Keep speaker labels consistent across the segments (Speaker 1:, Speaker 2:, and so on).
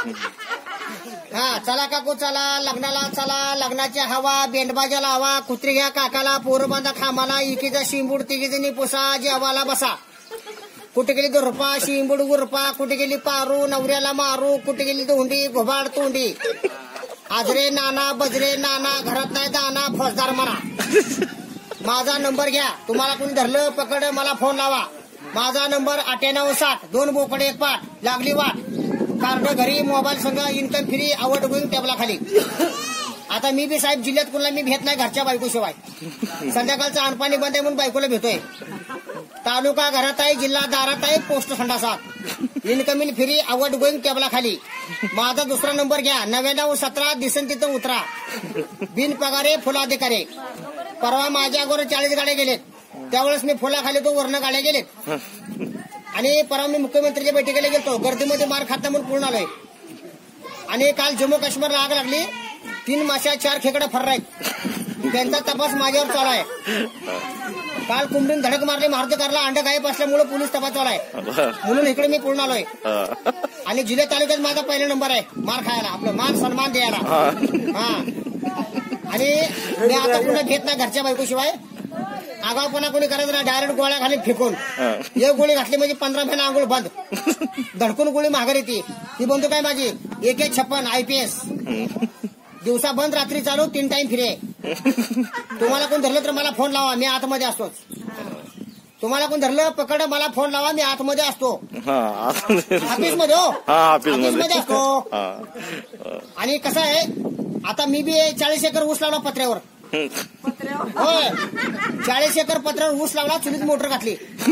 Speaker 1: हा, चला काकू चला, लग्नाला चला, लग्नाची हवा, बेंडबाजाला हवा, कुत्री घ्या काकाला, पोरं बांधा खामाला, इकीचा शिंबूड तिघीजणी पुसा, जेवाला बसा. कुठे गेली दुरपा, शिंबूड गुरपा, कुठे गेली पारू, नवऱ्याला मारू, कुठे गेली धोंडी, घोबाड तोंडी. आजरे नाना, बजरे नाना, घरात नाही दाना, फौजदार म्हणा. माझा नंबर घ्या, तुम्हाला कोणी धरलं पकड मला फोन लावा. माझा नंबर 9860, 2 बोकडे 1 पाठ, लागली वाट. कार्ड घरी, मोबाईल संघ, इन्कम फ्री, आवड होईल टेबला खाली. आता मी बी साहेब जिल्ह्यात कोणाला मी भेट नाही घरच्या बायकोशिवाय. संध्याकाळचं अनपाणी बंद आहे म्हणून बायकोला भेटोय. तालुका घरात आहे, जिल्हा दारात आहे, पोस्ट संडासात. इन्कमिंग फ्री, आवड गोईंग टेबला खाली. माझा दुसरा नंबर घ्या, 9917, दिसन तिथं उतरा. बिन पगारे फुलाधिकारी. परवा माझ्या अगोदर 40 गाड्या गेलेत, त्यावेळेस मी फुलाखाली तो वर्ण गाड्या गेलेत. आणि परवा मी मुख्यमंत्रीच्या बैठकीला गेलतो, गर्दीमध्ये मार खाता म्हणून पूर्ण आलोय. आणि काल जम्मू काश्मीरला आग लागली, 3 माश्या 4 खेकडे फर्र आहेत, त्यांचा तपास माझ्यावर चालू आहे. काल कुंभीन धडक मारली, मारुती कारला अंड गायब असल्यामुळे पोलीस तपास चालू आहे, म्हणून इकडे मी पूर्ण आलोय. आणि जिल्हा तालुक्यात माझा पहिला नंबर आहे मार खायला, आपलं मान सन्मान द्यायला. हा, आणि मी आता पुन्हा घेत नाही घरच्या बायकोशिवाय. आगावपणा कोणी करायचं ना, डायरेक्ट गोळ्या खाली फेकून. एक गोळी घातली म्हणजे 15 महिना आंघोळ बंद. धडकून गोळी माघार येते. ही बंदूक आहे माझी, AK-56 IPS. दिवसा बंद, रात्री चालू, 3 टाइम फिरे. तुम्हाला कोण धरलं तर मला फोन लावा, मी आतमध्ये असतोच. तुम्हाला कोण धरलं पकड मला फोन लावा, मी आतमध्ये असतो. ऑफिसमध्ये हो, ऑफिसमध्ये असतो. आणि कसं आहे, आता मी बी 40 एकर ऊस लावला पत्र्यावर. होय, 40 एकर पत्र्यावर ऊस लावला, चुलीत मोटर घातली,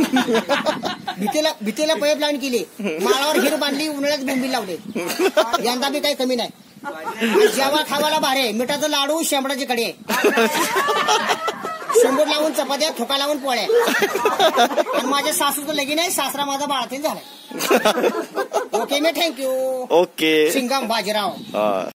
Speaker 1: भीतीला पाईप लाईन केली, माळावर हिर बांधली, उन्हाळ्यात बोंबील लावले. यंदा बी काही कमी नाही. जेव्हा खावाला भारे, मिठाचं लाडू, शेंबडाची कडी, शेंबूड लावून चपात्या, थोका लावून पोळ्या. आणि माझ्या सासूचं लगीन आहे, सासरा माझा बाळातीन झालाय. ओके, मी थँक्यू.
Speaker 2: ओके,
Speaker 1: सिंगम बाजीराव.